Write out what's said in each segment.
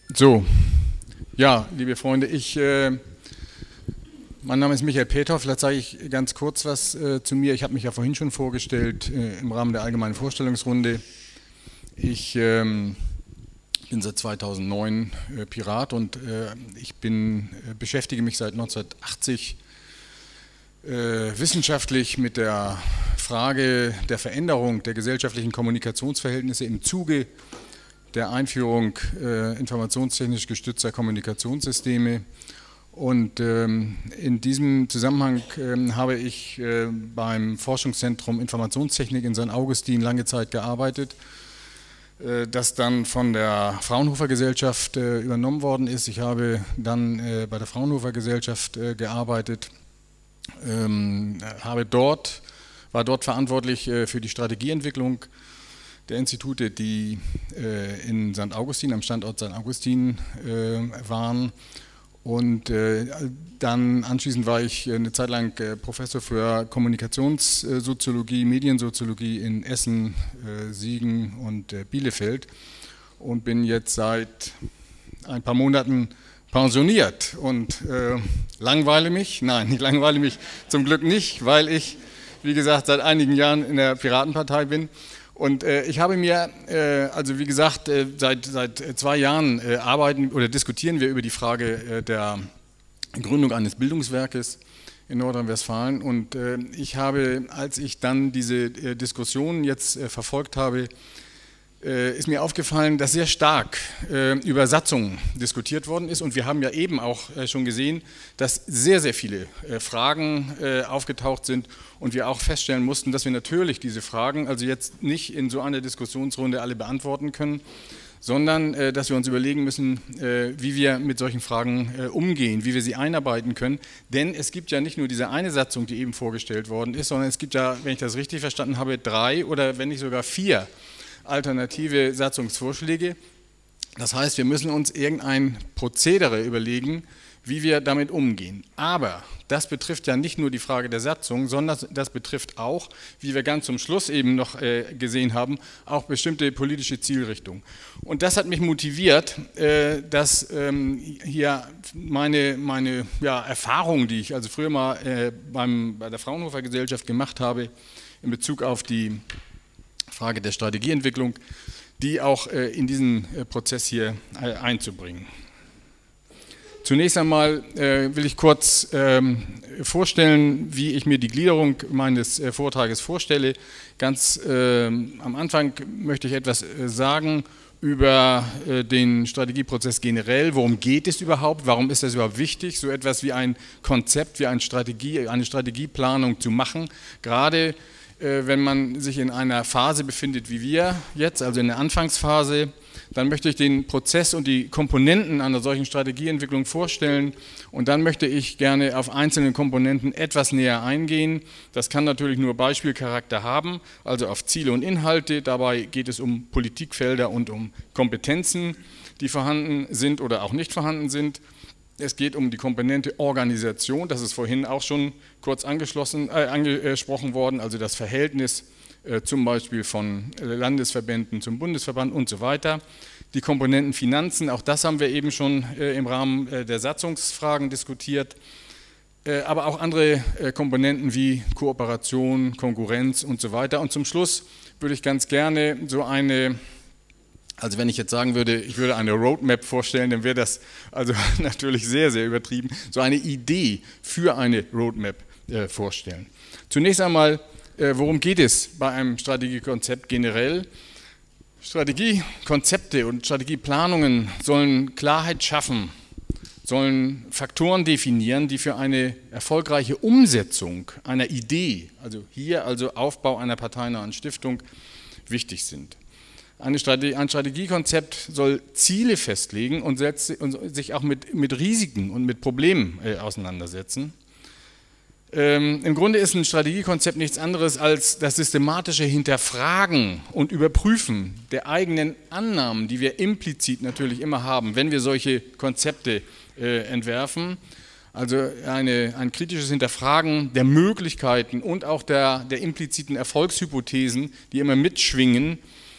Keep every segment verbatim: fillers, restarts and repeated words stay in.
So, ja, liebe Freunde, ich, äh, mein Name ist Michael Pethoff, vielleicht sage ich ganz kurz was äh, zu mir. Ich habe mich ja vorhin schon vorgestellt äh, im Rahmen der allgemeinen Vorstellungsrunde. Ich ähm, bin seit zweitausendneun äh, Pirat und äh, ich bin, äh, beschäftige mich seit neunzehnhundertachtzig äh, wissenschaftlich mit der Frage der Veränderung der gesellschaftlichen Kommunikationsverhältnisse im Zuge der Einführung äh, informationstechnisch gestützter Kommunikationssysteme. Und ähm, in diesem Zusammenhang ähm, habe ich äh, beim Forschungszentrum Informationstechnik in Sankt Augustin lange Zeit gearbeitet, äh, das dann von der Fraunhofer Gesellschaft äh, übernommen worden ist. Ich habe dann äh, bei der Fraunhofer Gesellschaft äh, gearbeitet, ähm, habe dort, war dort verantwortlich äh, für die Strategieentwicklung der Institute, die äh, in Sankt Augustin, am Standort Sankt Augustin äh, waren. Und äh, dann anschließend war ich eine Zeit lang äh, Professor für Kommunikationssoziologie, Mediensoziologie in Essen, äh, Siegen und äh, Bielefeld und bin jetzt seit ein paar Monaten pensioniert und äh, langweile mich, nein, ich langweile mich zum Glück nicht, weil ich, wie gesagt, seit einigen Jahren in der Piratenpartei bin. Und äh, ich habe mir, äh, also wie gesagt, äh, seit, seit zwei Jahren äh, arbeiten oder diskutieren wir über die Frage äh, der Gründung eines Bildungswerkes in Nordrhein-Westfalen. Und äh, ich habe, als ich dann diese äh, Diskussion jetzt äh, verfolgt habe, äh, ist mir aufgefallen, dass sehr stark äh, über Satzungen diskutiert worden ist. Und wir haben ja eben auch äh, schon gesehen, dass sehr, sehr viele äh, Fragen äh, aufgetaucht sind. Und wir auch feststellen mussten, dass wir natürlich diese Fragen, also jetzt nicht in so einer Diskussionsrunde alle beantworten können, sondern äh, dass wir uns überlegen müssen, äh, wie wir mit solchen Fragen äh, umgehen, wie wir sie einarbeiten können. Denn es gibt ja nicht nur diese eine Satzung, die eben vorgestellt worden ist, sondern es gibt ja, wenn ich das richtig verstanden habe, drei oder wenn nicht sogar vier alternative Satzungsvorschläge. Das heißt, wir müssen uns irgendein Prozedere überlegen, wie wir damit umgehen. Aber das betrifft ja nicht nur die Frage der Satzung, sondern das betrifft auch, wie wir ganz zum Schluss eben noch äh, gesehen haben, auch bestimmte politische Zielrichtungen. Und das hat mich motiviert, äh, dass ähm, hier meine, meine ja, Erfahrungen, die ich also früher mal äh, beim, bei der Fraunhofer Gesellschaft gemacht habe, in Bezug auf die Frage der Strategieentwicklung, die auch äh, in diesen äh, Prozess hier äh, einzubringen. Zunächst einmal äh, will ich kurz ähm, vorstellen, wie ich mir die Gliederung meines äh, Vortrages vorstelle. Ganz äh, am Anfang möchte ich etwas äh, sagen über äh, den Strategieprozess generell. Worum geht es überhaupt? Warum ist das überhaupt wichtig, so etwas wie ein Konzept, wie eine Strategie, eine Strategieplanung zu machen? Gerade äh, wenn man sich in einer Phase befindet wie wir jetzt, also in der Anfangsphase, dann möchte ich den Prozess und die Komponenten einer solchen Strategieentwicklung vorstellen und dann möchte ich gerne auf einzelne Komponenten etwas näher eingehen. Das kann natürlich nur Beispielcharakter haben, also auf Ziele und Inhalte. Dabei geht es um Politikfelder und um Kompetenzen, die vorhanden sind oder auch nicht vorhanden sind. Es geht um die Komponente Organisation, das ist vorhin auch schon kurz angeschlossen, äh, angesprochen worden, also das Verhältnis äh, zum Beispiel von Landesverbänden zum Bundesverband und so weiter. Die Komponenten Finanzen, auch das haben wir eben schon äh, im Rahmen äh, der Satzungsfragen diskutiert, äh, aber auch andere äh, Komponenten wie Kooperation, Konkurrenz und so weiter. Und zum Schluss würde ich ganz gerne so eine... Also wenn ich jetzt sagen würde, ich würde eine Roadmap vorstellen, dann wäre das also natürlich sehr, sehr übertrieben, so eine Idee für eine Roadmap äh, vorstellen. Zunächst einmal, äh, worum geht es bei einem Strategiekonzept generell? Strategiekonzepte und Strategieplanungen sollen Klarheit schaffen, sollen Faktoren definieren, die für eine erfolgreiche Umsetzung einer Idee, also hier also Aufbau einer parteinahen Stiftung, wichtig sind. Eine Strategie, ein Strategiekonzept soll Ziele festlegen und, setz, und sich auch mit, mit Risiken und mit Problemen äh, auseinandersetzen. Ähm, Im Grunde ist ein Strategiekonzept nichts anderes als das systematische Hinterfragen und Überprüfen der eigenen Annahmen, die wir implizit natürlich immer haben, wenn wir solche Konzepte äh, entwerfen. Also eine, ein kritisches Hinterfragen der Möglichkeiten und auch der, der impliziten Erfolgshypothesen, die immer mitschwingen,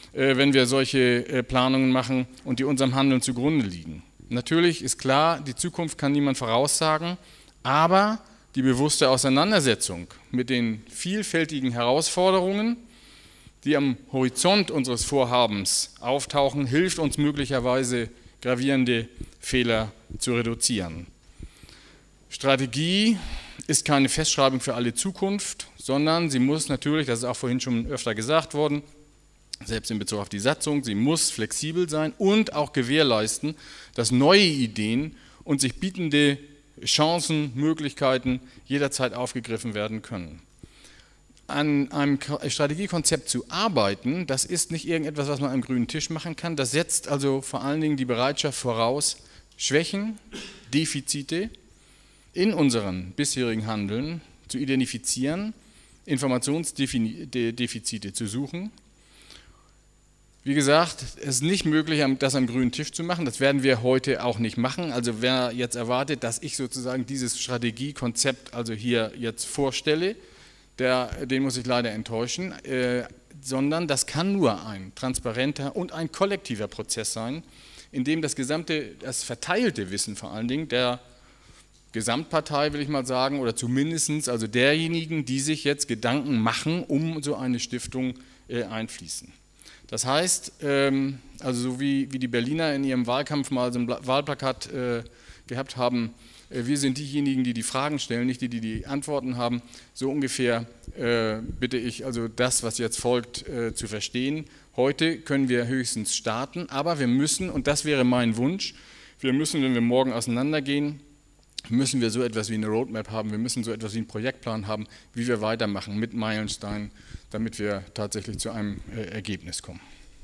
äh, wenn wir solche äh, Planungen machen und die unserem Handeln zugrunde liegen. Natürlich ist klar, die Zukunft kann niemand voraussagen, aber die bewusste Auseinandersetzung mit den vielfältigen Herausforderungen, die am Horizont unseres Vorhabens auftauchen, hilft uns möglicherweise, gravierende Fehler zu reduzieren. Strategie ist keine Festschreibung für alle Zukunft, sondern sie muss natürlich, das ist auch vorhin schon öfter gesagt worden, selbst in Bezug auf die Satzung, sie muss flexibel sein und auch gewährleisten, dass neue Ideen und sich bietende Chancen, Möglichkeiten jederzeit aufgegriffen werden können. An einem Strategiekonzept zu arbeiten, das ist nicht irgendetwas, was man am grünen Tisch machen kann. Das setzt also vor allen Dingen die Bereitschaft voraus, Schwächen, Defizite in unserem bisherigen Handeln zu identifizieren, Informationsdefizite zu suchen. Wie gesagt, es ist nicht möglich, das am grünen Tisch zu machen. Das werden wir heute auch nicht machen. Also wer jetzt erwartet, dass ich sozusagen dieses Strategiekonzept also hier jetzt vorstelle, Der, den muss ich leider enttäuschen, äh, sondern das kann nur ein transparenter und ein kollektiver Prozess sein, in dem das gesamte, das verteilte Wissen vor allen Dingen der Gesamtpartei, will ich mal sagen, oder zumindest also derjenigen, die sich jetzt Gedanken machen, um so eine Stiftung äh, einfließen. Das heißt, ähm, also so wie, wie die Berliner in ihrem Wahlkampf mal so ein Wahlplakat äh, gehabt haben, wir sind diejenigen, die die Fragen stellen, nicht die, die die Antworten haben. So ungefähr äh, bitte ich also das, was jetzt folgt, äh, zu verstehen. Heute können wir höchstens starten, aber wir müssen, und das wäre mein Wunsch, wir müssen, wenn wir morgen auseinandergehen, müssen wir so etwas wie eine Roadmap haben, wir müssen so etwas wie einen Projektplan haben, wie wir weitermachen mit Meilensteinen, damit wir tatsächlich zu einem äh, Ergebnis kommen.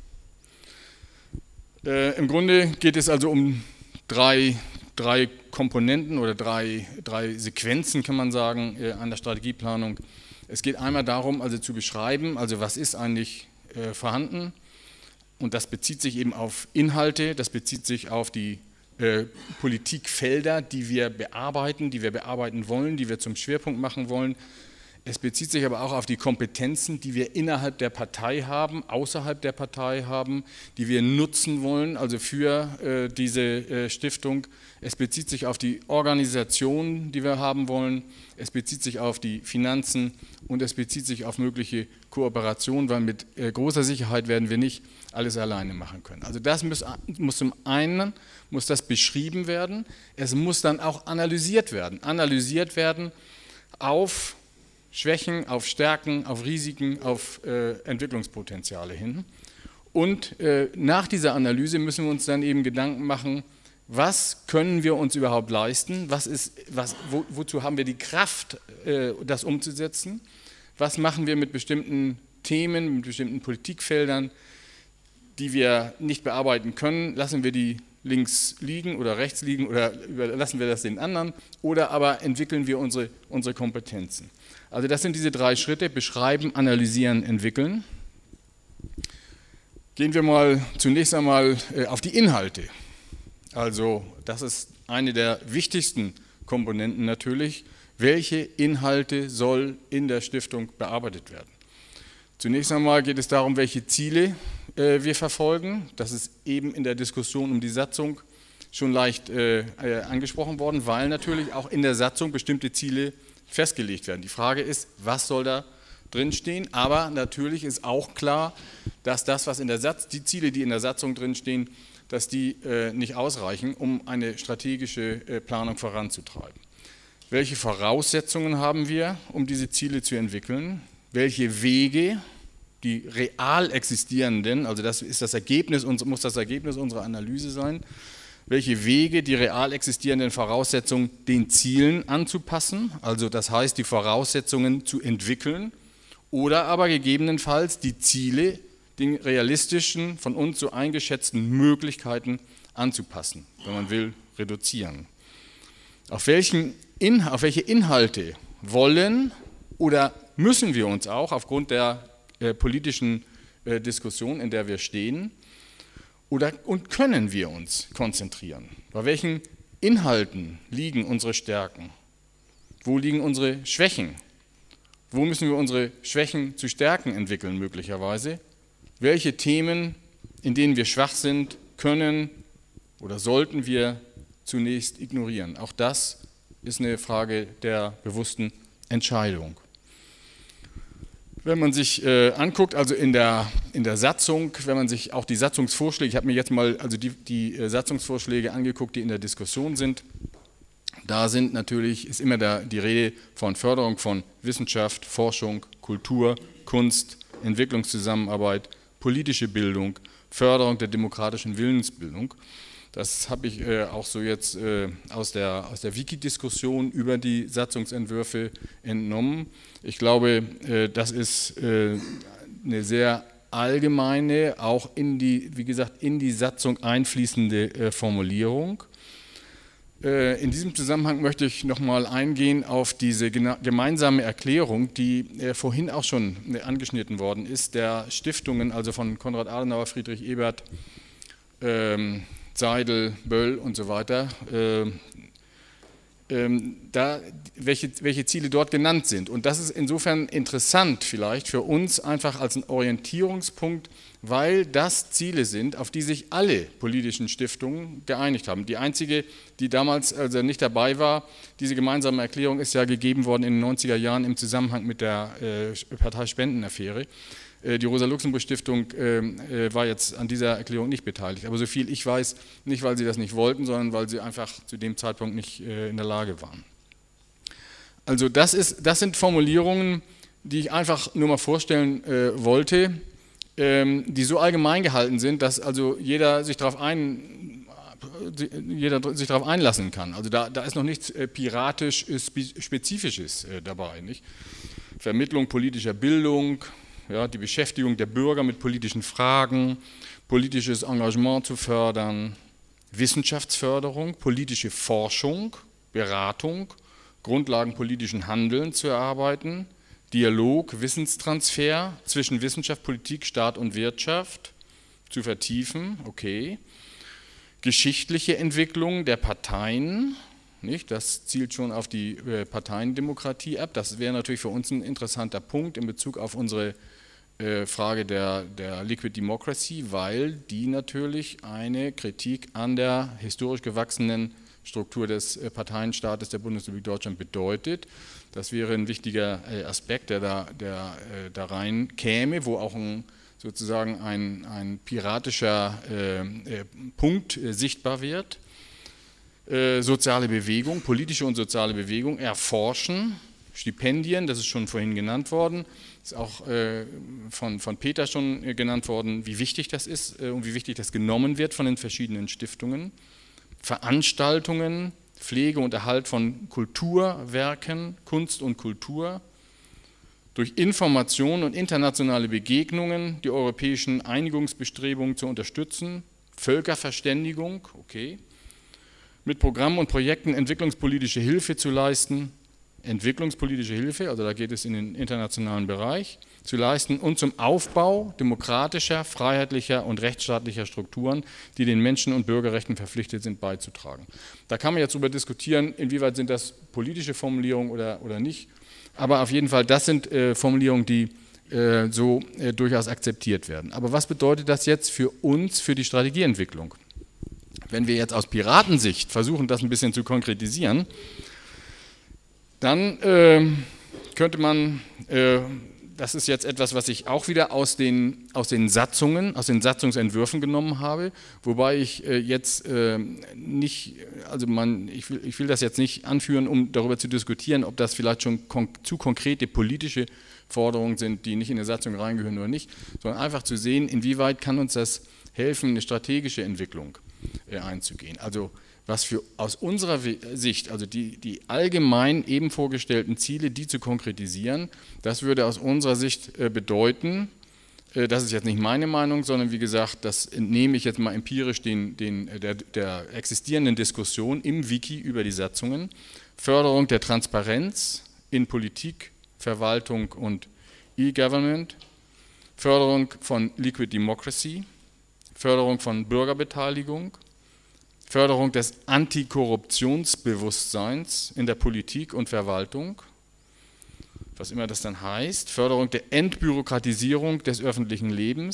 Äh, im Grunde geht es also um drei drei Komponenten oder drei, drei Sequenzen, kann man sagen, an der Strategieplanung. Es geht einmal darum, also zu beschreiben, also was ist eigentlich äh, vorhanden, und das bezieht sich eben auf Inhalte, das bezieht sich auf die äh, Politikfelder, die wir bearbeiten, die wir bearbeiten wollen, die wir zum Schwerpunkt machen wollen. Es bezieht sich aber auch auf die Kompetenzen, die wir innerhalb der Partei haben, außerhalb der Partei haben, die wir nutzen wollen, also für äh, diese äh, Stiftung. Es bezieht sich auf die Organisation, die wir haben wollen. Es bezieht sich auf die Finanzen und es bezieht sich auf mögliche Kooperation, weil mit äh, großer Sicherheit werden wir nicht alles alleine machen können. Also das muss, muss zum einen muss das beschrieben werden. Es muss dann auch analysiert werden. Analysiert werden auf Schwächen, auf Stärken, auf Risiken, auf äh, Entwicklungspotenziale hin. Und äh, nach dieser Analyse müssen wir uns dann eben Gedanken machen, was können wir uns überhaupt leisten, was ist, was, wo, wozu haben wir die Kraft, äh, das umzusetzen, was machen wir mit bestimmten Themen, mit bestimmten Politikfeldern, die wir nicht bearbeiten können, lassen wir die links liegen oder rechts liegen oder überlassen wir das den anderen, oder aber entwickeln wir unsere, unsere Kompetenzen. Also das sind diese drei Schritte: beschreiben, analysieren, entwickeln. Gehen wir mal zunächst einmal auf die Inhalte. Also das ist eine der wichtigsten Komponenten natürlich. Welche Inhalte soll in der Stiftung bearbeitet werden? Zunächst einmal geht es darum, welche Ziele äh, wir verfolgen. Das ist eben in der Diskussion um die Satzung schon leicht äh, äh, angesprochen worden, weil natürlich auch in der Satzung bestimmte Ziele festgelegt werden. Die Frage ist, was soll da drinstehen? Aber natürlich ist auch klar, dass das, was in der Satz, die Ziele, die in der Satzung drinstehen, dass die äh, nicht ausreichen, um eine strategische äh, Planung voranzutreiben. Welche Voraussetzungen haben wir, um diese Ziele zu entwickeln? Welche Wege, die real existierenden, also das ist das Ergebnis, muss das Ergebnis unserer Analyse sein, welche Wege, die real existierenden Voraussetzungen den Zielen anzupassen, also das heißt, die Voraussetzungen zu entwickeln, oder aber gegebenenfalls die Ziele den realistischen, von uns so eingeschätzten Möglichkeiten anzupassen, wenn man will, reduzieren. Auf, welchen In, auf welche Inhalte wollen oder müssen wir uns auch aufgrund der äh, politischen äh, Diskussion, in der wir stehen, oder, und können wir uns konzentrieren? Bei welchen Inhalten liegen unsere Stärken? Wo liegen unsere Schwächen? Wo müssen wir unsere Schwächen zu Stärken entwickeln möglicherweise? welche Themen, in denen wir schwach sind, können oder sollten wir zunächst ignorieren. Auch das ist eine Frage der bewussten Entscheidung. Wenn man sich äh, anguckt, also in der, in der Satzung, wenn man sich auch die Satzungsvorschläge, ich habe mir jetzt mal also die, die äh, Satzungsvorschläge angeguckt, die in der Diskussion sind, da sind natürlich, ist immer der, die Rede von Förderung von Wissenschaft, Forschung, Kultur, Kunst, Entwicklungszusammenarbeit, politische Bildung, Förderung der demokratischen Willensbildung. Das habe ich äh, auch so jetzt äh, aus der, aus der Wiki-Diskussion über die Satzungsentwürfe entnommen. Ich glaube, äh, das ist äh, eine sehr allgemeine, auch in die, wie gesagt, in die Satzung einfließende äh, Formulierung. Äh, in diesem Zusammenhang möchte ich nochmal eingehen auf diese gemeinsame Erklärung, die äh, vorhin auch schon äh, angeschnitten worden ist, der Stiftungen, also von Konrad Adenauer, Friedrich Ebert, ähm, Seidel, Böll und so weiter, äh, ähm, da, welche, welche Ziele dort genannt sind. Und das ist insofern interessant vielleicht für uns einfach als ein Orientierungspunkt, weil das Ziele sind, auf die sich alle politischen Stiftungen geeinigt haben. Die einzige, die damals also nicht dabei war, diese gemeinsame Erklärung ist ja gegeben worden in den neunziger Jahren im Zusammenhang mit der äh, Parteispendenaffäre. Die Rosa-Luxemburg-Stiftung äh, war jetzt an dieser Erklärung nicht beteiligt. Aber so viel ich weiß, nicht weil sie das nicht wollten, sondern weil sie einfach zu dem Zeitpunkt nicht äh, in der Lage waren. Also das, ist, das sind Formulierungen, die ich einfach nur mal vorstellen äh, wollte, ähm, die so allgemein gehalten sind, dass also jeder sich darauf ein, jeder sich darauf einlassen kann. Also da, da ist noch nichts äh, piratisch Spezifisches äh, dabei. Nicht? Vermittlung politischer Bildung, ja, die Beschäftigung der Bürger mit politischen Fragen, politisches Engagement zu fördern, Wissenschaftsförderung, politische Forschung, Beratung, Grundlagen politischen Handelns zu erarbeiten, Dialog, Wissenstransfer zwischen Wissenschaft, Politik, Staat und Wirtschaft zu vertiefen, okay. Geschichtliche Entwicklung der Parteien, nicht? Das zielt schon auf die äh, Parteiendemokratie ab. Das wäre natürlich für uns ein interessanter Punkt in Bezug auf unsere äh, Frage der, der Liquid Democracy, weil die natürlich eine Kritik an der historisch gewachsenen Struktur des äh, Parteienstaates der Bundesrepublik Deutschland bedeutet. Das wäre ein wichtiger äh, Aspekt, der da, der, äh, da rein käme, wo auch ein, sozusagen ein, ein piratischer äh, äh, Punkt äh, sichtbar wird. Äh, soziale Bewegung, politische und soziale Bewegung erforschen, Stipendien, das ist schon vorhin genannt worden, ist auch äh, von, von Peter schon äh, genannt worden, wie wichtig das ist äh, und wie wichtig das genommen wird von den verschiedenen Stiftungen. Veranstaltungen, Pflege und Erhalt von Kulturwerken, Kunst und Kultur, durch Information und internationale Begegnungen die europäischen Einigungsbestrebungen zu unterstützen, Völkerverständigung, okay, mit Programmen und Projekten entwicklungspolitische Hilfe zu leisten, entwicklungspolitische Hilfe, also da geht es in den internationalen Bereich, zu leisten und zum Aufbau demokratischer, freiheitlicher und rechtsstaatlicher Strukturen, die den Menschen- und Bürgerrechten verpflichtet sind, beizutragen. Da kann man jetzt darüber diskutieren, inwieweit sind das politische Formulierungen oder, oder nicht, aber auf jeden Fall, das sind äh, Formulierungen, die äh, so äh, durchaus akzeptiert werden. Aber was bedeutet das jetzt für uns, für die Strategieentwicklung? Wenn wir jetzt aus Piratensicht versuchen, das ein bisschen zu konkretisieren, dann äh, könnte man, äh, das ist jetzt etwas, was ich auch wieder aus den, aus den Satzungen, aus den Satzungsentwürfen genommen habe, wobei ich äh, jetzt äh, nicht, also man, ich will, ich will das jetzt nicht anführen, um darüber zu diskutieren, ob das vielleicht schon kon- zu konkrete politische Forderungen sind, die nicht in die Satzung reingehören oder nicht, sondern einfach zu sehen, inwieweit kann uns das helfen, eine strategische Entwicklung äh, einzugehen. Also was für aus unserer Sicht, also die, die allgemein eben vorgestellten Ziele, die zu konkretisieren, das würde aus unserer Sicht äh, bedeuten, äh, das ist jetzt nicht meine Meinung, sondern wie gesagt, das entnehme ich jetzt mal empirisch den, den, der, der existierenden Diskussion im Wiki über die Satzungen, Förderung der Transparenz in Politik, Verwaltung und E-Government, Förderung von Liquid Democracy, Förderung von Bürgerbeteiligung, Förderung des Antikorruptionsbewusstseins in der Politik und Verwaltung, was immer das dann heißt, Förderung der Entbürokratisierung des öffentlichen Lebens,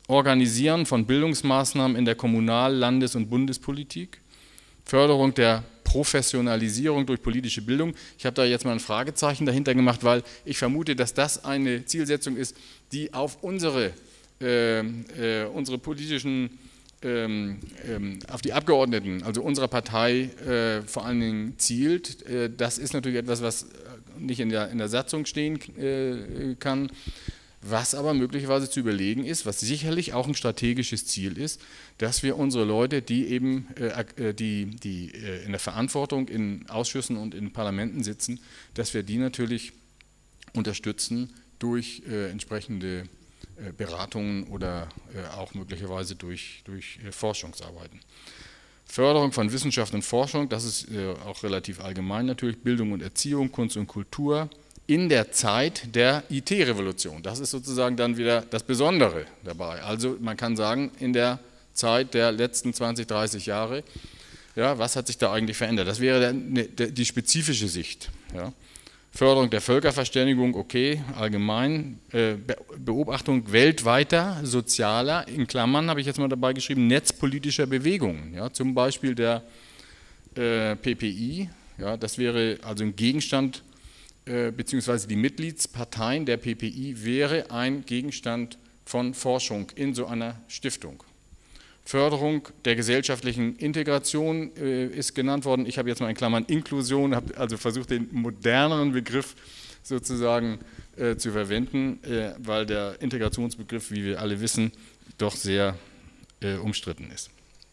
Organisieren von Bildungsmaßnahmen in der Kommunal-, Landes- und Bundespolitik, Förderung der Professionalisierung durch politische Bildung. Ich habe da jetzt mal ein Fragezeichen dahinter gemacht, weil ich vermute, dass das eine Zielsetzung ist, die auf unsere, äh, äh, unsere politischen, ähm, ähm, auf die Abgeordneten, also unserer Partei äh, vor allen Dingen zielt. Äh, das ist natürlich etwas, was nicht in der, in der Satzung stehen äh, kann, was aber möglicherweise zu überlegen ist, was sicherlich auch ein strategisches Ziel ist, dass wir unsere Leute, die eben äh, die, die äh, in der Verantwortung in Ausschüssen und in Parlamenten sitzen, dass wir die natürlich unterstützen durch äh, entsprechende äh, Beratungen oder äh, auch möglicherweise durch, durch äh, Forschungsarbeiten. Förderung von Wissenschaft und Forschung, das ist äh, auch relativ allgemein natürlich, Bildung und Erziehung, Kunst und Kultur, in der Zeit der I T-Revolution. Das ist sozusagen dann wieder das Besondere dabei. Also man kann sagen, in der Zeit der letzten zwanzig, dreißig Jahre, ja, was hat sich da eigentlich verändert? Das wäre der, der, die spezifische Sicht. Ja. Förderung der Völkerverständigung, okay, allgemein. Äh, Be Beobachtung weltweiter, sozialer, in Klammern habe ich jetzt mal dabei geschrieben, netzpolitischer Bewegungen. Ja, zum Beispiel der äh, P P I, ja, das wäre also ein Gegenstand, beziehungsweise die Mitgliedsparteien der P P I wäre ein Gegenstand von Forschung in so einer Stiftung. Förderung der gesellschaftlichen Integration äh, ist genannt worden. Ich habe jetzt mal in Klammern Inklusion, habe also versucht, den moderneren Begriff sozusagen äh, zu verwenden, äh, weil der Integrationsbegriff, wie wir alle wissen, doch sehr äh, umstritten ist.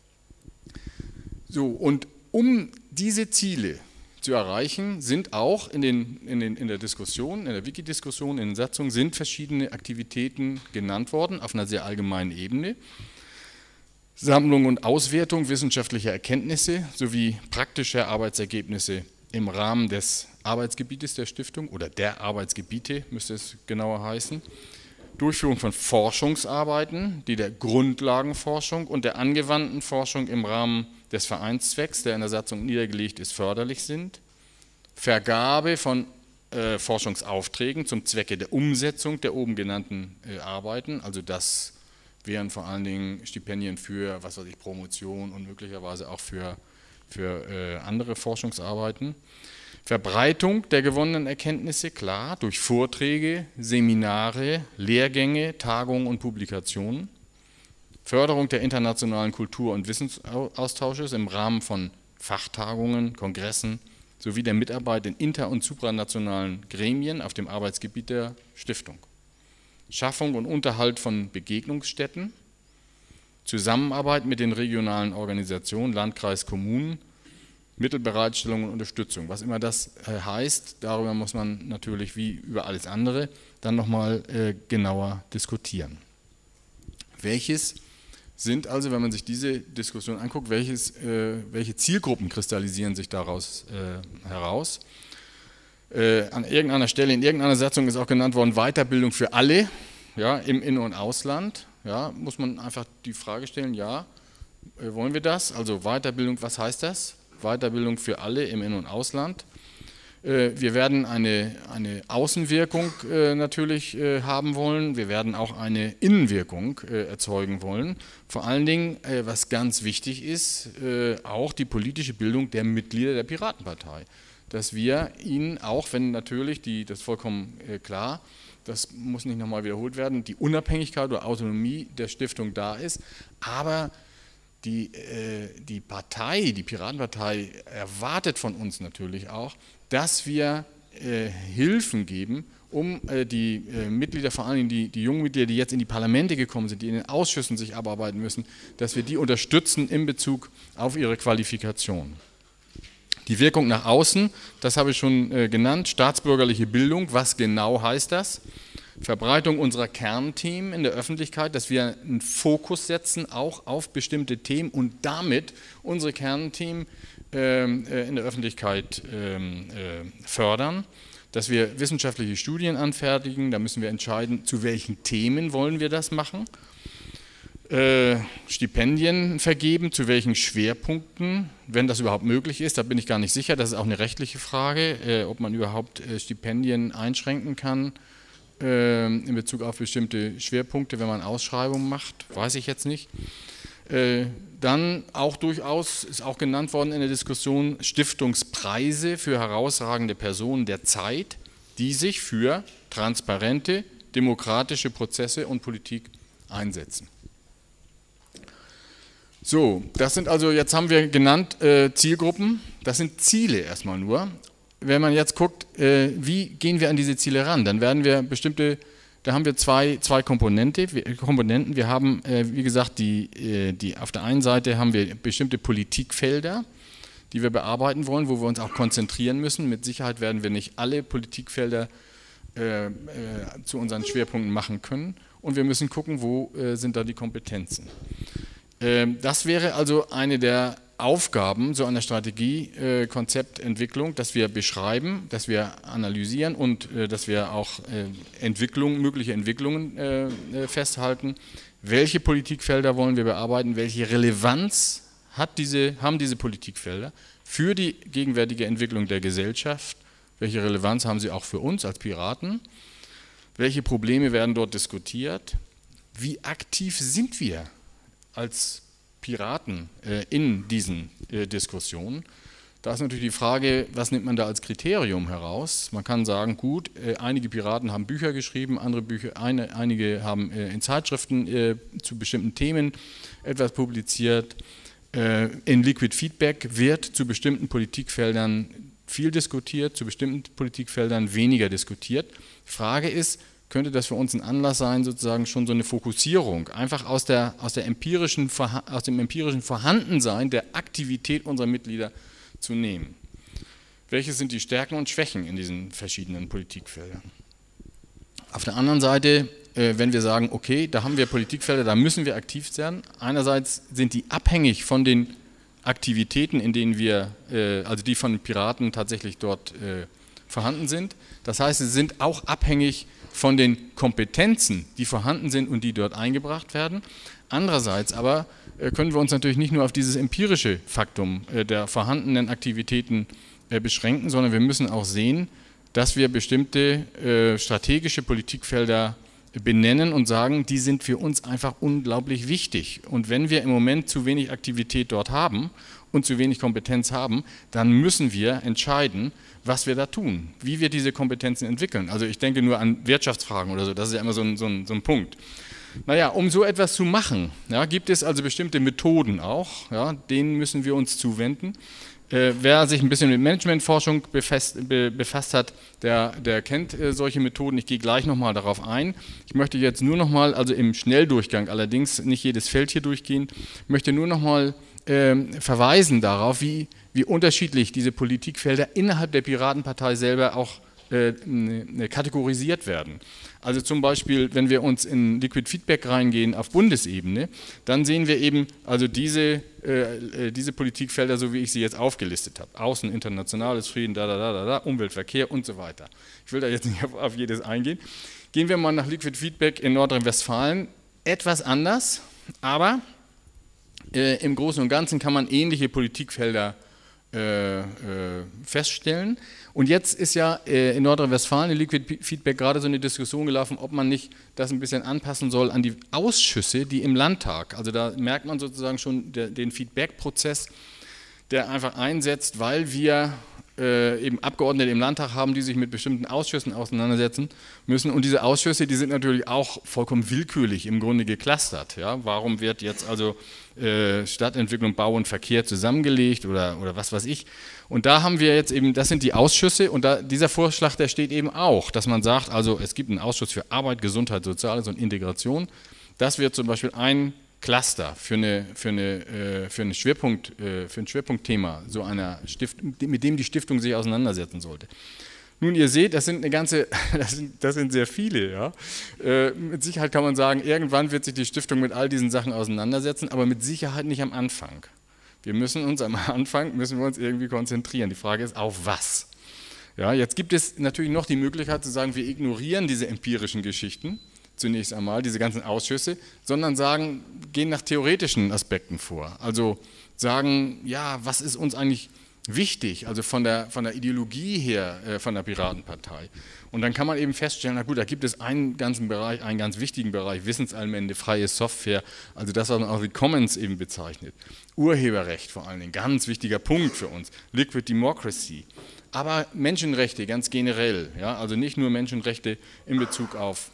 So, und um diese Ziele zu erreichen, sind auch in, den, in, den, in der Diskussion, in der Wikidiskussion, in den Satzungen, sind verschiedene Aktivitäten genannt worden, auf einer sehr allgemeinen Ebene. Sammlung und Auswertung wissenschaftlicher Erkenntnisse sowie praktischer Arbeitsergebnisse im Rahmen des Arbeitsgebietes der Stiftung oder der Arbeitsgebiete, müsste es genauer heißen. Durchführung von Forschungsarbeiten, die der Grundlagenforschung und der angewandten Forschung im Rahmen des Vereinszwecks, der in der Satzung niedergelegt ist, förderlich sind. Vergabe von äh, Forschungsaufträgen zum Zwecke der Umsetzung der oben genannten äh, Arbeiten, also das wären vor allen Dingen Stipendien für, was weiß ich, Promotion und möglicherweise auch für, für äh, andere Forschungsarbeiten. Verbreitung der gewonnenen Erkenntnisse, klar, durch Vorträge, Seminare, Lehrgänge, Tagungen und Publikationen. Förderung der internationalen Kultur- und Wissensaustausches im Rahmen von Fachtagungen, Kongressen sowie der Mitarbeit in inter- und supranationalen Gremien auf dem Arbeitsgebiet der Stiftung. Schaffung und Unterhalt von Begegnungsstätten, Zusammenarbeit mit den regionalen Organisationen, Landkreis, Kommunen, Mittelbereitstellung und Unterstützung. Was immer das heißt, darüber muss man natürlich wie über alles andere dann nochmal äh, genauer diskutieren. Welches sind also, wenn man sich diese Diskussion anguckt, welches, äh, welche Zielgruppen kristallisieren sich daraus äh, heraus? Äh, an irgendeiner Stelle, in irgendeiner Satzung ist auch genannt worden, Weiterbildung für alle, ja, im In- und Ausland. Ja, muss man einfach die Frage stellen, ja, äh, wollen wir das? Also Weiterbildung, was heißt das? Weiterbildung für alle im In- und Ausland. Wir werden eine, eine Außenwirkung natürlich haben wollen, wir werden auch eine Innenwirkung erzeugen wollen. Vor allen Dingen, was ganz wichtig ist, auch die politische Bildung der Mitglieder der Piratenpartei. Dass wir ihnen auch, wenn natürlich, die, das ist vollkommen klar, das muss nicht nochmal wiederholt werden, die Unabhängigkeit oder Autonomie der Stiftung da ist, aber Die, äh, die Partei, die Piratenpartei erwartet von uns natürlich auch, dass wir äh, Hilfen geben, um äh, die äh, Mitglieder, vor allem die, die jungen Mitglieder, die jetzt in die Parlamente gekommen sind, die in den Ausschüssen sich abarbeiten müssen, dass wir die unterstützen in Bezug auf ihre Qualifikation. Die Wirkung nach außen, das habe ich schon äh, genannt, staatsbürgerliche Bildung, was genau heißt das? Verbreitung unserer Kernthemen in der Öffentlichkeit, dass wir einen Fokus setzen, auch auf bestimmte Themen und damit unsere Kernthemen äh, in der Öffentlichkeit äh, fördern, dass wir wissenschaftliche Studien anfertigen, da müssen wir entscheiden, zu welchen Themen wollen wir das machen, äh, Stipendien vergeben, zu welchen Schwerpunkten, wenn das überhaupt möglich ist, da bin ich gar nicht sicher, das ist auch eine rechtliche Frage, äh, ob man überhaupt äh, Stipendien einschränken kann, äh, in Bezug auf bestimmte Schwerpunkte, wenn man Ausschreibungen macht, weiß ich jetzt nicht. Äh, dann auch durchaus, ist auch genannt worden in der Diskussion, Stiftungspreise für herausragende Personen der Zeit, die sich für transparente, demokratische Prozesse und Politik einsetzen. So, das sind also, jetzt haben wir genannt äh, Zielgruppen, das sind Ziele erstmal nur. Wenn man jetzt guckt, äh, wie gehen wir an diese Ziele ran, dann werden wir bestimmte, da haben wir zwei, zwei Komponente, wir, Komponenten. Wir haben, äh, wie gesagt, die, äh, die, auf der einen Seite haben wir bestimmte Politikfelder, die wir bearbeiten wollen, wo wir uns auch konzentrieren müssen. Mit Sicherheit werden wir nicht alle Politikfelder äh, äh, zu unseren Schwerpunkten machen können und wir müssen gucken, wo äh, sind da die Kompetenzen. Das wäre also eine der Aufgaben so einer Strategie-Konzeptentwicklung, dass wir beschreiben, dass wir analysieren und dass wir auch Entwicklungen, mögliche Entwicklungen festhalten. Welche Politikfelder wollen wir bearbeiten? Welche Relevanz hat diese, haben diese Politikfelder für die gegenwärtige Entwicklung der Gesellschaft? Welche Relevanz haben sie auch für uns als Piraten? Welche Probleme werden dort diskutiert? Wie aktiv sind wir als Piraten äh, in diesen äh, Diskussionen? Da ist natürlich die Frage, was nimmt man da als Kriterium heraus? Man kann sagen, gut, äh, einige Piraten haben Bücher geschrieben, andere Bücher, eine, einige haben äh, in Zeitschriften äh, zu bestimmten Themen etwas publiziert. Äh, in Liquid Feedback wird zu bestimmten Politikfeldern viel diskutiert, zu bestimmten Politikfeldern weniger diskutiert. Die Frage ist, könnte das für uns ein Anlass sein, sozusagen schon so eine Fokussierung, einfach aus, der, aus, der empirischen, aus dem empirischen Vorhandensein der Aktivität unserer Mitglieder zu nehmen. Welche sind die Stärken und Schwächen in diesen verschiedenen Politikfeldern? Auf der anderen Seite, äh, wenn wir sagen, okay, da haben wir Politikfelder, da müssen wir aktiv sein, einerseits sind die abhängig von den Aktivitäten, in denen wir, äh, also die von den Piraten tatsächlich dort äh, vorhanden sind. Das heißt, sie sind auch abhängig von den Kompetenzen, die vorhanden sind und die dort eingebracht werden. Andererseits aber äh, können wir uns natürlich nicht nur auf dieses empirische Faktum äh, der vorhandenen Aktivitäten äh, beschränken, sondern wir müssen auch sehen, dass wir bestimmte äh, strategische Politikfelder benennen und sagen, die sind für uns einfach unglaublich wichtig. Und wenn wir im Moment zu wenig Aktivität dort haben und zu wenig Kompetenz haben, dann müssen wir entscheiden, was wir da tun, wie wir diese Kompetenzen entwickeln. Also ich denke nur an Wirtschaftsfragen oder so, das ist ja immer so ein, so ein, so ein Punkt. Naja, um so etwas zu machen, ja, gibt es also bestimmte Methoden auch, ja, denen müssen wir uns zuwenden. Äh, wer sich ein bisschen mit Managementforschung befasst, be, befasst hat, der, der kennt äh, solche Methoden. Ich gehe gleich nochmal darauf ein. Ich möchte jetzt nur nochmal, also im Schnelldurchgang allerdings, nicht jedes Feld hier durchgehen, möchte nur nochmal äh, verweisen darauf, wie, wie unterschiedlich diese Politikfelder innerhalb der Piratenpartei selber auch äh, kategorisiert werden. Also zum Beispiel, wenn wir uns in Liquid Feedback reingehen auf Bundesebene, dann sehen wir eben also diese, äh, diese Politikfelder, so wie ich sie jetzt aufgelistet habe. Außen, internationales Frieden, da, da, da, da, da, Umwelt, Verkehr und so weiter. Ich will da jetzt nicht auf, auf jedes eingehen. Gehen wir mal nach Liquid Feedback in Nordrhein-Westfalen. Etwas anders, aber äh, im Großen und Ganzen kann man ähnliche Politikfelder äh, äh, feststellen. Und jetzt ist ja äh, in Nordrhein-Westfalen in Liquid Feedback gerade so eine Diskussion gelaufen, ob man nicht das ein bisschen anpassen soll an die Ausschüsse, die im Landtag, also da merkt man sozusagen schon der, den Feedback-Prozess, der einfach einsetzt, weil wir äh, eben Abgeordnete im Landtag haben, die sich mit bestimmten Ausschüssen auseinandersetzen müssen. Und diese Ausschüsse, die sind natürlich auch vollkommen willkürlich im Grunde geclustert. Ja? Warum wird jetzt also äh, Stadtentwicklung, Bau und Verkehr zusammengelegt oder, oder was weiß ich. Und da haben wir jetzt eben, das sind die Ausschüsse und da, dieser Vorschlag, der steht eben auch, dass man sagt, also es gibt einen Ausschuss für Arbeit, Gesundheit, Soziales und Integration. Das wird zum Beispiel ein Cluster für, eine, für, eine, äh, für, eine Schwerpunkt, äh, für ein Schwerpunktthema, so einer Stiftung, mit dem die Stiftung sich auseinandersetzen sollte. Nun, ihr seht, das sind eine ganze, das sind, das sind sehr viele. Ja. Äh, mit Sicherheit kann man sagen, irgendwann wird sich die Stiftung mit all diesen Sachen auseinandersetzen, aber mit Sicherheit nicht am Anfang. Wir müssen uns am Anfang, müssen wir uns irgendwie konzentrieren. Die Frage ist, auf was? Ja, jetzt gibt es natürlich noch die Möglichkeit zu sagen, wir ignorieren diese empirischen Geschichten, zunächst einmal, diese ganzen Ausschüsse, sondern sagen, gehen nach theoretischen Aspekten vor. Also sagen, ja, was ist uns eigentlich wichtig, also von der, von der Ideologie her äh, von der Piratenpartei. Und dann kann man eben feststellen, na gut, da gibt es einen ganzen Bereich, einen ganz wichtigen Bereich, Wissensallmende, freie Software, also das, was man auch wie Commons eben bezeichnet. Urheberrecht vor allen Dingen, ganz wichtiger Punkt für uns, Liquid Democracy. Aber Menschenrechte ganz generell, ja, also nicht nur Menschenrechte in Bezug auf,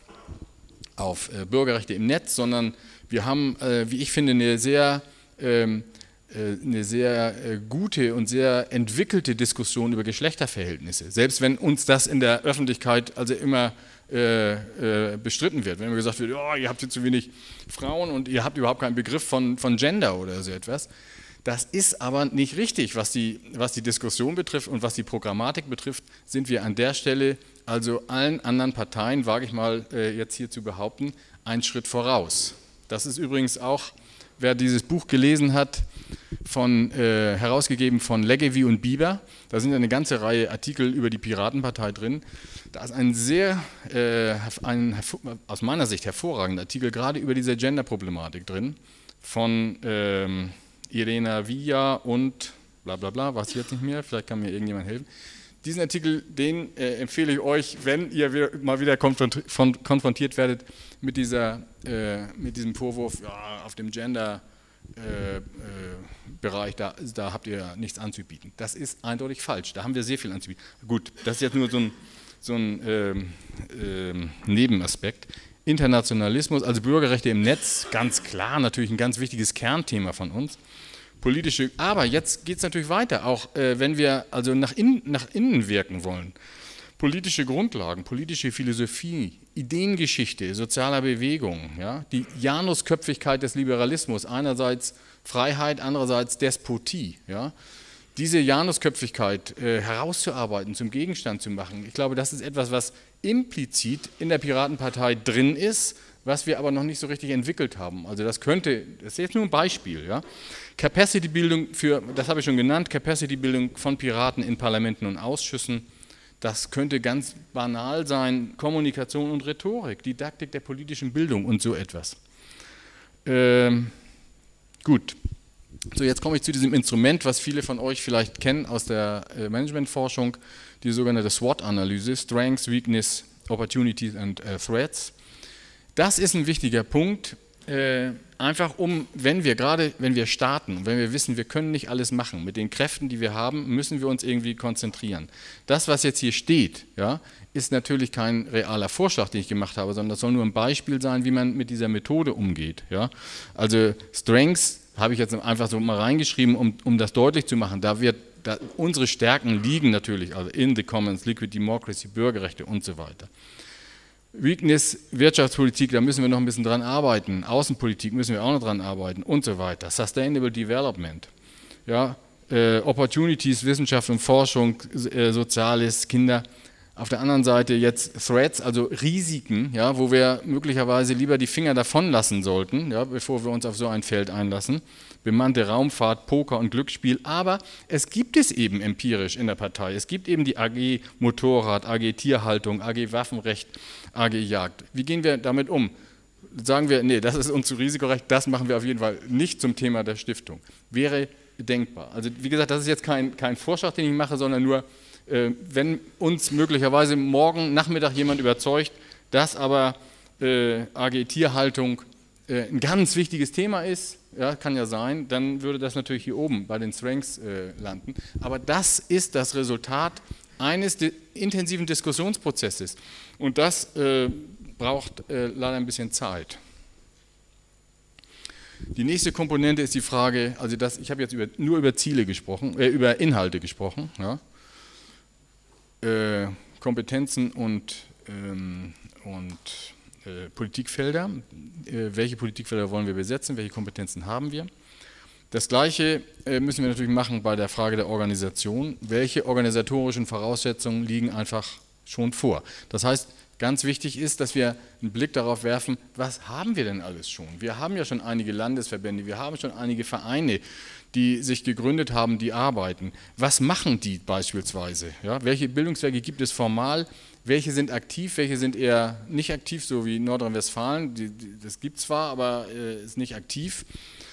auf äh, Bürgerrechte im Netz, sondern wir haben, äh, wie ich finde, eine sehr... Ähm, eine sehr gute und sehr entwickelte Diskussion über Geschlechterverhältnisse, selbst wenn uns das in der Öffentlichkeit also immer äh, äh, bestritten wird, wenn immer gesagt wird, oh, ihr habt hier zu wenig Frauen und ihr habt überhaupt keinen Begriff von, von Gender oder so etwas. Das ist aber nicht richtig, was die, was die Diskussion betrifft und was die Programmatik betrifft, sind wir an der Stelle also allen anderen Parteien, wage ich mal äh, jetzt hier zu behaupten, einen Schritt voraus. Das ist übrigens auch, wer dieses Buch gelesen hat, von, äh, herausgegeben von Leggevi und Bieber. Da sind eine ganze Reihe Artikel über die Piratenpartei drin. Da ist ein sehr, äh, ein, aus meiner Sicht hervorragender Artikel, gerade über diese Gender-Problematik drin, von ähm, Irena Villa und bla bla bla, weiß ich jetzt nicht mehr, vielleicht kann mir irgendjemand helfen. Diesen Artikel, den äh, empfehle ich euch, wenn ihr wieder, mal wieder konfrontiert werdet mit, dieser, äh, mit diesem Vorwurf, ja, auf dem Gender Äh, äh, Bereich, da, da habt ihr nichts anzubieten. Das ist eindeutig falsch, da haben wir sehr viel anzubieten. Gut, das ist jetzt nur so ein, so ein ähm, ähm, Nebenaspekt. Internationalismus, also Bürgerrechte im Netz, ganz klar, natürlich ein ganz wichtiges Kernthema von uns. Politische, aber jetzt geht es natürlich weiter, auch äh, wenn wir also nach, in, nach innen wirken wollen. Politische Grundlagen, politische Philosophie, Ideengeschichte, sozialer Bewegung, ja, die Janusköpfigkeit des Liberalismus, einerseits Freiheit, andererseits Despotie, ja, diese Janusköpfigkeit äh, herauszuarbeiten, zum Gegenstand zu machen, ich glaube, das ist etwas, was implizit in der Piratenpartei drin ist, was wir aber noch nicht so richtig entwickelt haben. Also das könnte, das ist jetzt nur ein Beispiel, ja. Capacity-Bildung für, das habe ich schon genannt, Capacity-Bildung von Piraten in Parlamenten und Ausschüssen. Das könnte ganz banal sein, Kommunikation und Rhetorik, Didaktik der politischen Bildung und so etwas. Ähm, gut, so jetzt komme ich zu diesem Instrument, was viele von euch vielleicht kennen aus der äh, Managementforschung, die sogenannte SWOT-Analyse, Strengths, Weakness, Opportunities and äh, Threats. Das ist ein wichtiger Punkt, äh, einfach um, wenn wir gerade, wenn wir starten, wenn wir wissen, wir können nicht alles machen, mit den Kräften, die wir haben, müssen wir uns irgendwie konzentrieren. Das, was jetzt hier steht, ja, ist natürlich kein realer Vorschlag, den ich gemacht habe, sondern das soll nur ein Beispiel sein, wie man mit dieser Methode umgeht. Ja. Also Strengths habe ich jetzt einfach so mal reingeschrieben, um, um das deutlich zu machen. Da wird, da, unsere Stärken liegen natürlich, also in the Commons, Liquid Democracy, Bürgerrechte und so weiter. Weakness, Wirtschaftspolitik, da müssen wir noch ein bisschen dran arbeiten. Außenpolitik müssen wir auch noch dran arbeiten und so weiter. Sustainable Development, ja, äh, Opportunities, Wissenschaft und Forschung, äh, Soziales, Kinder. Auf der anderen Seite jetzt Threats, also Risiken, ja, wo wir möglicherweise lieber die Finger davon lassen sollten, ja, bevor wir uns auf so ein Feld einlassen. Bemannte Raumfahrt, Poker und Glücksspiel, aber es gibt es eben empirisch in der Partei. Es gibt eben die A G Motorrad, A G Tierhaltung, A G Waffenrecht, A G Jagd. Wie gehen wir damit um? Sagen wir, nee, das ist uns zu risikoreich, das machen wir auf jeden Fall nicht zum Thema der Stiftung. Wäre denkbar. Also wie gesagt, das ist jetzt kein, kein Vorschlag, den ich mache, sondern nur, äh, wenn uns möglicherweise morgen Nachmittag jemand überzeugt, dass aber äh, A G Tierhaltung äh, ein ganz wichtiges Thema ist, ja, kann ja sein, dann würde das natürlich hier oben bei den Strengths äh, landen. Aber das ist das Resultat eines intensiven Diskussionsprozesses und das äh, braucht äh, leider ein bisschen Zeit. Die nächste Komponente ist die Frage, also das, ich habe jetzt über, nur über Ziele gesprochen, äh, über Inhalte gesprochen, ja. äh, Kompetenzen und, ähm, und äh, Politikfelder. Äh, welche Politikfelder wollen wir besetzen, welche Kompetenzen haben wir? Das Gleiche äh, müssen wir natürlich machen bei der Frage der Organisation. Welche organisatorischen Voraussetzungen liegen einfach schon vor? Das heißt, ganz wichtig ist, dass wir einen Blick darauf werfen, was haben wir denn alles schon? Wir haben ja schon einige Landesverbände, wir haben schon einige Vereine, die sich gegründet haben, die arbeiten. Was machen die beispielsweise? Ja, welche Bildungswerke gibt es formal? Welche sind aktiv, welche sind eher nicht aktiv, so wie Nordrhein-Westfalen? Das gibt es zwar, aber äh, ist nicht aktiv.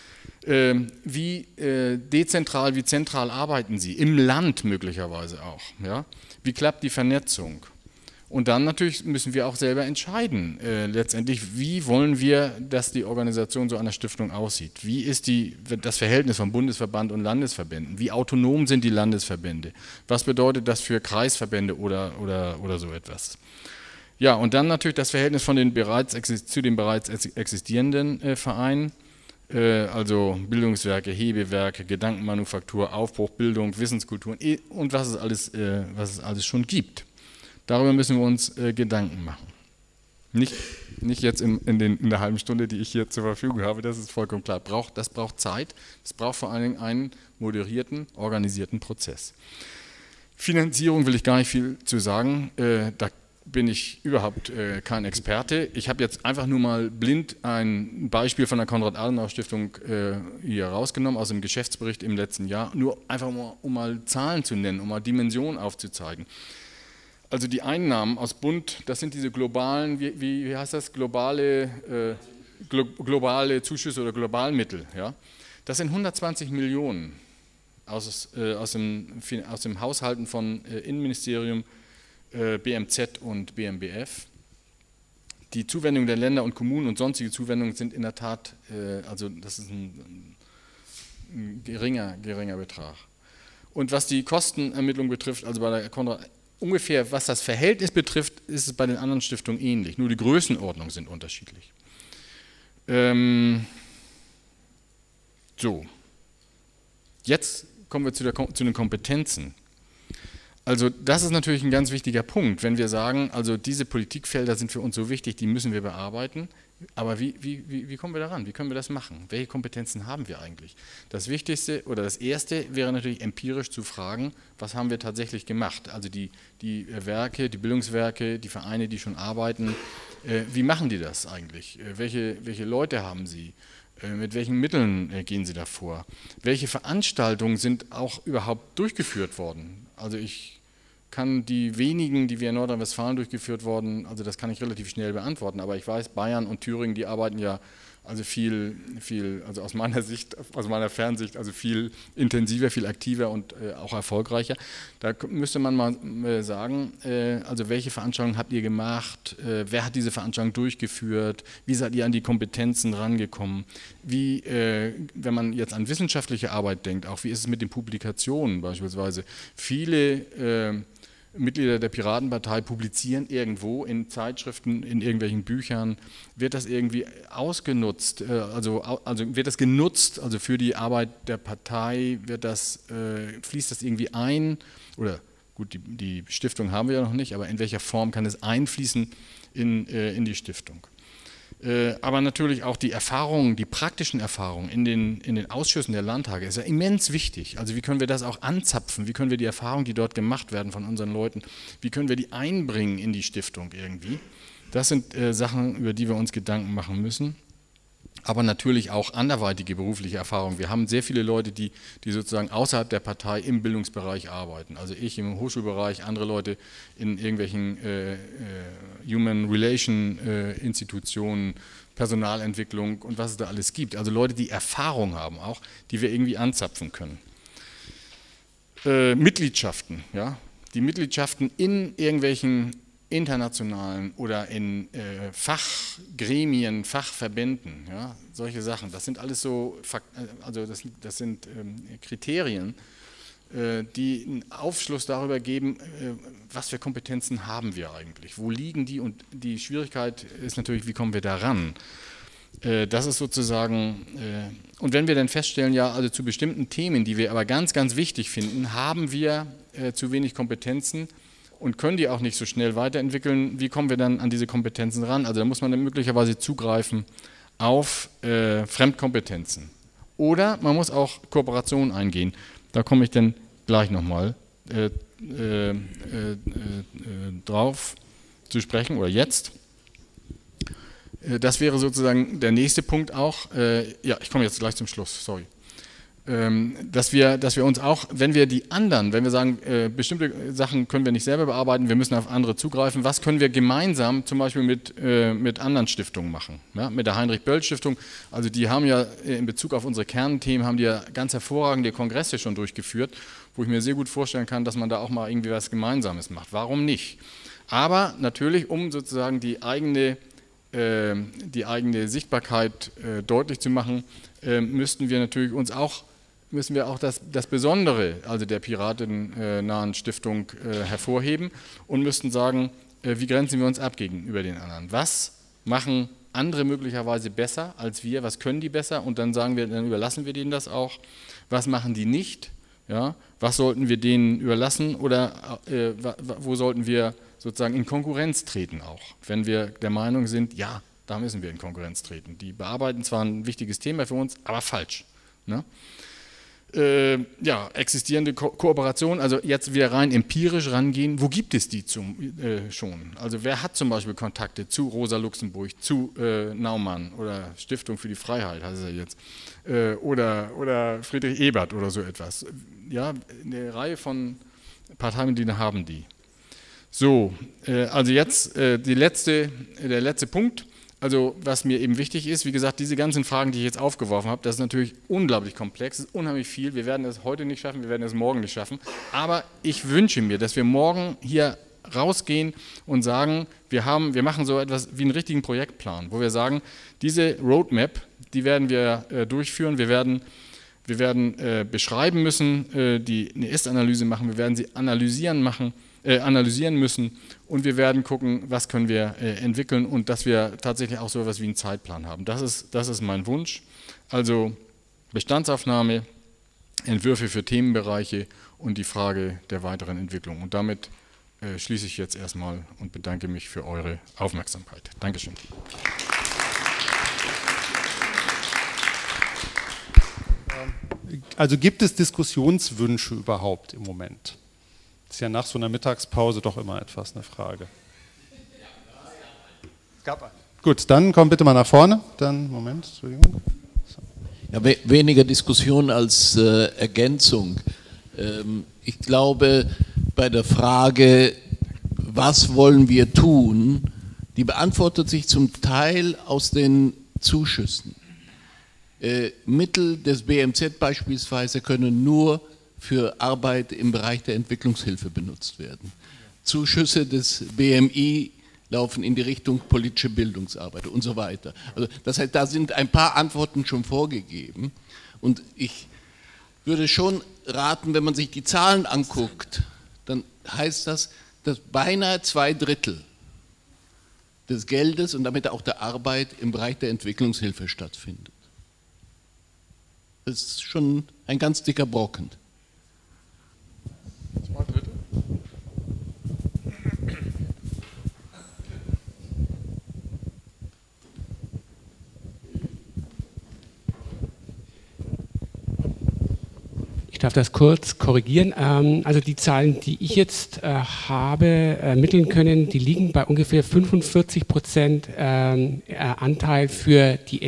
Ähm, wie äh, dezentral, wie zentral arbeiten Sie? Im Land möglicherweise auch. Ja? Wie klappt die Vernetzung? Und dann natürlich müssen wir auch selber entscheiden, äh, letztendlich, wie wollen wir, dass die Organisation so einer Stiftung aussieht? Wie ist die, das Verhältnis von Bundesverband und Landesverbänden? Wie autonom sind die Landesverbände? Was bedeutet das für Kreisverbände oder, oder, oder so etwas? Ja, und dann natürlich das Verhältnis von den bereits, zu den bereits existierenden äh, Vereinen, äh, also Bildungswerke, Hebewerke, Gedankenmanufaktur, Aufbruch, Bildung, Wissenskulturen und was es alles, äh, was es alles schon gibt. Darüber müssen wir uns äh, Gedanken machen. Nicht, nicht jetzt in, in, den, in der halben Stunde, die ich hier zur Verfügung habe, das ist vollkommen klar. Braucht, das braucht Zeit, das braucht vor allen Dingen einen moderierten, organisierten Prozess. Finanzierung will ich gar nicht viel zu sagen, äh, da bin ich überhaupt äh, kein Experte. Ich habe jetzt einfach nur mal blind ein Beispiel von der Konrad-Adenauer-Stiftung äh, hier rausgenommen, aus dem Geschäftsbericht im letzten Jahr, nur einfach mal, um mal Zahlen zu nennen, um mal Dimensionen aufzuzeigen. Also die Einnahmen aus Bund, das sind diese globalen, wie, wie, wie heißt das, globale, äh, glo globale Zuschüsse oder Globalmittel. Ja? Das sind hundertzwanzig Millionen aus, äh, aus, dem, aus dem Haushalten von äh, Innenministerium, äh, B M Z und B M B F. Die Zuwendungen der Länder und Kommunen und sonstige Zuwendungen sind in der Tat, äh, also das ist ein, ein geringer, geringer Betrag. Und was die Kostenermittlung betrifft, also bei der Konrad ungefähr, was das Verhältnis betrifft, ist es bei den anderen Stiftungen ähnlich. Nur die Größenordnungen sind unterschiedlich. Ähm, so. Jetzt kommen wir zu, der, zu den Kompetenzen. Also das ist natürlich ein ganz wichtiger Punkt, wenn wir sagen, also diese Politikfelder sind für uns so wichtig, die müssen wir bearbeiten. Aber wie, wie, wie, wie kommen wir daran? Wie können wir das machen? Welche Kompetenzen haben wir eigentlich? Das Wichtigste oder das Erste wäre natürlich empirisch zu fragen, was haben wir tatsächlich gemacht? Also die, die Werke, die Bildungswerke, die Vereine, die schon arbeiten, äh, wie machen die das eigentlich? Äh, welche, welche Leute haben sie? Äh, mit welchen Mitteln äh, gehen sie davor? Welche Veranstaltungen sind auch überhaupt durchgeführt worden? Also ich kann die wenigen, die wir in Nordrhein-Westfalen durchgeführt wurden, also das kann ich relativ schnell beantworten, aber ich weiß, Bayern und Thüringen, die arbeiten ja also viel, viel, also aus meiner Sicht, aus meiner Fernsicht, also viel intensiver, viel aktiver und äh, auch erfolgreicher. Da müsste man mal äh, sagen, äh, also welche Veranstaltungen habt ihr gemacht, äh, wer hat diese Veranstaltung durchgeführt, wie seid ihr an die Kompetenzen rangekommen, wie, äh, wenn man jetzt an wissenschaftliche Arbeit denkt, auch wie ist es mit den Publikationen beispielsweise, viele äh, Mitglieder der Piratenpartei publizieren irgendwo in Zeitschriften, in irgendwelchen Büchern, wird das irgendwie ausgenutzt, also, also wird das genutzt, also für die Arbeit der Partei, wird das, äh, fließt das irgendwie ein, oder gut, die, die Stiftung haben wir ja noch nicht, aber in welcher Form kann es einfließen in, äh, in die Stiftung? Aber natürlich auch die Erfahrungen, die praktischen Erfahrungen in den, in den Ausschüssen der Landtage ist ja immens wichtig. Also wie können wir das auch anzapfen, wie können wir die Erfahrungen, die dort gemacht werden von unseren Leuten, wie können wir die einbringen in die Stiftung irgendwie. Das sind äh, Sachen, über die wir uns Gedanken machen müssen. Aber natürlich auch anderweitige berufliche Erfahrungen. Wir haben sehr viele Leute, die, die sozusagen außerhalb der Partei im Bildungsbereich arbeiten. Also ich im Hochschulbereich, andere Leute in irgendwelchen äh, äh, Human Relation äh, Institutionen, Personalentwicklung und was es da alles gibt. Also Leute, die Erfahrung haben auch, die wir irgendwie anzapfen können. Äh, Mitgliedschaften, ja, die Mitgliedschaften in irgendwelchen internationalen oder in äh, Fachgremien, Fachverbänden, ja, solche Sachen. Das sind alles so, also das, das sind ähm, Kriterien, äh, die einen Aufschluss darüber geben, äh, was für Kompetenzen haben wir eigentlich, wo liegen die, und die Schwierigkeit ist natürlich, wie kommen wir da ran? Äh, das ist sozusagen, äh, und wenn wir dann feststellen, ja, also zu bestimmten Themen, die wir aber ganz, ganz wichtig finden, haben wir äh, zu wenig Kompetenzen, und können die auch nicht so schnell weiterentwickeln, wie kommen wir dann an diese Kompetenzen ran? Also da muss man dann möglicherweise zugreifen auf äh, Fremdkompetenzen. Oder man muss auch Kooperationen eingehen. Da komme ich dann gleich nochmal äh, äh, äh, äh, drauf zu sprechen, oder jetzt. Äh, das wäre sozusagen der nächste Punkt auch. Äh, ja, ich komme jetzt gleich zum Schluss, sorry. ähm, dass wir, dass wir uns auch, wenn wir die anderen, wenn wir sagen, äh, bestimmte Sachen können wir nicht selber bearbeiten, wir müssen auf andere zugreifen, was können wir gemeinsam zum Beispiel mit, äh, mit anderen Stiftungen machen, ja? Mit der Heinrich-Böll-Stiftung, also die haben ja in Bezug auf unsere Kernthemen, haben die ja ganz hervorragende Kongresse schon durchgeführt, wo ich mir sehr gut vorstellen kann, dass man da auch mal irgendwie was Gemeinsames macht, warum nicht? Aber natürlich, um sozusagen die eigene, äh, die eigene Sichtbarkeit äh, deutlich zu machen, äh, müssten wir natürlich uns auch müssen wir auch das, das Besondere, also der piratennahen Stiftung, äh, hervorheben und müssten sagen, äh, wie grenzen wir uns ab gegenüber den anderen? Was machen andere möglicherweise besser als wir? Was können die besser? Und dann sagen wir, dann überlassen wir denen das auch. Was machen die nicht? Ja? Was sollten wir denen überlassen oder äh, wo sollten wir sozusagen in Konkurrenz treten auch? Wenn wir der Meinung sind, ja, da müssen wir in Konkurrenz treten. Die bearbeiten zwar ein wichtiges Thema für uns, aber falsch. Ne? Äh, ja, existierende Ko Kooperation, also jetzt wieder rein empirisch rangehen, wo gibt es die zum, äh, schon? Also wer hat zum Beispiel Kontakte zu Rosa Luxemburg, zu äh, Naumann oder Stiftung für die Freiheit, heißt es ja jetzt, äh, oder, oder Friedrich Ebert oder so etwas. Ja, eine Reihe von Parteimitgliedern haben die. So, äh, also jetzt äh, die letzte, der letzte Punkt. Also was mir eben wichtig ist, wie gesagt, diese ganzen Fragen, die ich jetzt aufgeworfen habe, das ist natürlich unglaublich komplex, das ist unheimlich viel. Wir werden es heute nicht schaffen, wir werden es morgen nicht schaffen. Aber ich wünsche mir, dass wir morgen hier rausgehen und sagen, wir, haben, wir machen so etwas wie einen richtigen Projektplan, wo wir sagen, diese Roadmap, die werden wir äh, durchführen, wir werden, wir werden äh, beschreiben müssen, äh, die, eine Ist-Analyse machen, wir werden sie analysieren machen, Äh, analysieren müssen und wir werden gucken, was können wir äh, entwickeln und dass wir tatsächlich auch so etwas wie einen Zeitplan haben. Das ist, das ist mein Wunsch. Also Bestandsaufnahme, Entwürfe für Themenbereiche und die Frage der weiteren Entwicklung. Und damit äh, schließe ich jetzt erstmal und bedanke mich für eure Aufmerksamkeit. Dankeschön. Also gibt es Diskussionswünsche überhaupt im Moment? Das ist ja nach so einer Mittagspause doch immer etwas eine Frage. Es gab einen. Gut, dann komm bitte mal nach vorne. Dann, Moment, Entschuldigung. So. Ja, we weniger Diskussion als äh, Ergänzung. Ähm, ich glaube, bei der Frage, was wollen wir tun, die beantwortet sich zum Teil aus den Zuschüssen. Äh, Mittel des B M Z beispielsweise können nur für Arbeit im Bereich der Entwicklungshilfe benutzt werden. Zuschüsse des B M I laufen in die Richtung politische Bildungsarbeit und so weiter. Also das heißt, da sind ein paar Antworten schon vorgegeben und ich würde schon raten, wenn man sich die Zahlen anguckt, dann heißt das, dass beinahe zwei Drittel des Geldes und damit auch der Arbeit im Bereich der Entwicklungshilfe stattfindet. Das ist schon ein ganz dicker Brocken. Zwei Drittel? Ich darf das kurz korrigieren. Also die Zahlen, die ich jetzt habe ermitteln können, die liegen bei ungefähr fünfundvierzig Prozent Anteil für die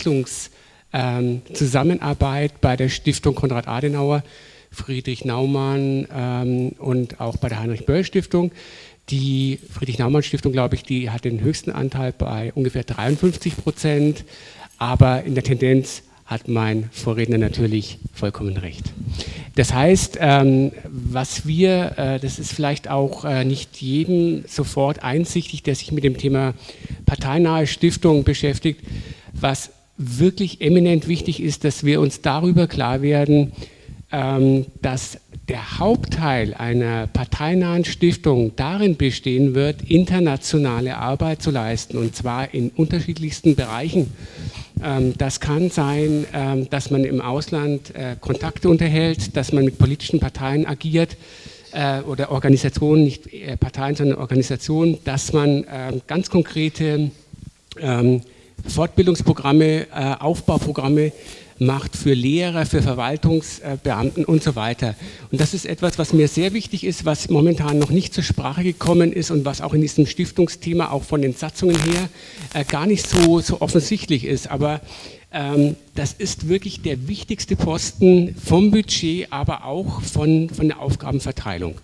Entwicklungszusammenarbeit bei der Stiftung Konrad Adenauer, Friedrich Naumann ähm, und auch bei der Heinrich-Böll-Stiftung. Die Friedrich-Naumann-Stiftung, glaube ich, die hat den höchsten Anteil bei ungefähr dreiundfünfzig Prozent, aber in der Tendenz hat mein Vorredner natürlich vollkommen recht. Das heißt, ähm, was wir, äh, das ist vielleicht auch äh, nicht jedem sofort einsichtig, der sich mit dem Thema parteinahe Stiftung beschäftigt, was wirklich eminent wichtig ist, dass wir uns darüber klar werden, dass der Hauptteil einer parteinahen Stiftung darin bestehen wird, internationale Arbeit zu leisten, und zwar in unterschiedlichsten Bereichen. Das kann sein, dass man im Ausland Kontakte unterhält, dass man mit politischen Parteien agiert oder Organisationen, nicht Parteien, sondern Organisationen, dass man ganz konkrete Fortbildungsprogramme, Aufbauprogramme macht für Lehrer, für Verwaltungsbeamten und so weiter. Und das ist etwas, was mir sehr wichtig ist, was momentan noch nicht zur Sprache gekommen ist und was auch in diesem Stiftungsthema auch von den Satzungen her äh, gar nicht so, so offensichtlich ist. Aber Ähm, das ist wirklich der wichtigste Posten vom Budget, aber auch von, von der Aufgabenverteilung.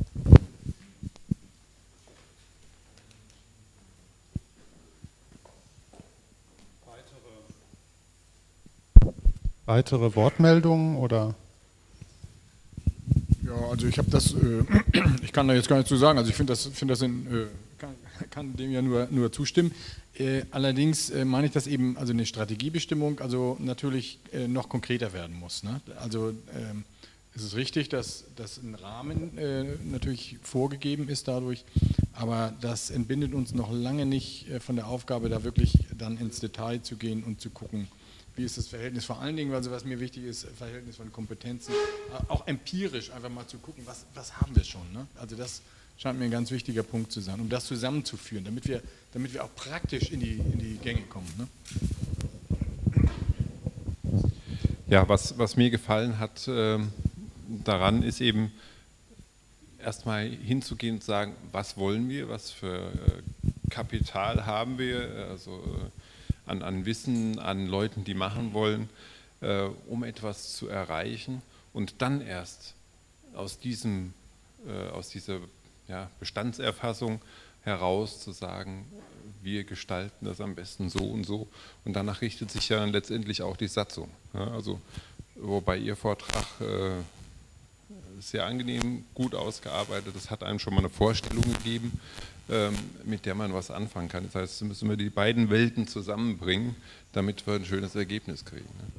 Weitere Wortmeldungen oder? Ja, also ich habe das, äh, ich kann da jetzt gar nichts zu sagen, also ich finde das, find das in, äh, kann, kann dem ja nur, nur zustimmen. Äh, allerdings äh, meine ich, dass eben also eine Strategiebestimmung also natürlich äh, noch konkreter werden muss. Ne? Also ähm, es ist richtig, dass, dass ein Rahmen äh, natürlich vorgegeben ist dadurch, aber das entbindet uns noch lange nicht äh, von der Aufgabe, da wirklich dann ins Detail zu gehen und zu gucken, wie ist das Verhältnis, vor allen Dingen, also was mir wichtig ist, Verhältnis von Kompetenzen, auch empirisch einfach mal zu gucken, was, was haben wir schon. Ne? Also das scheint mir ein ganz wichtiger Punkt zu sein, um das zusammenzuführen, damit wir, damit wir auch praktisch in die, in die Gänge kommen. Ne? Ja, was, was mir gefallen hat äh, daran ist eben erstmal hinzugehen und sagen, was wollen wir, was für äh, Kapital haben wir, also äh, An, an Wissen, an Leuten, die machen wollen, äh, um etwas zu erreichen und dann erst aus, diesem, äh, aus dieser ja, Bestandserfassung heraus zu sagen, wir gestalten das am besten so und so und danach richtet sich ja letztendlich auch die Satzung. Ja, also, wobei Ihr Vortrag äh, sehr angenehm, gut ausgearbeitet, das hat einem schon mal eine Vorstellung gegeben, mit der man was anfangen kann. Das heißt, müssen wir die beiden Welten zusammenbringen, damit wir ein schönes Ergebnis kriegen.